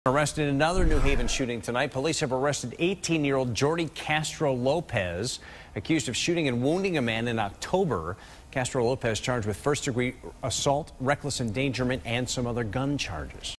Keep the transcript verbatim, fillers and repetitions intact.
Arrested in another New Haven shooting tonight. Police have arrested eighteen-year-old Jordy Castro-Lopez, accused of shooting and wounding a man in October. Castro-Lopez charged with first-degree assault, reckless endangerment, and some other gun charges.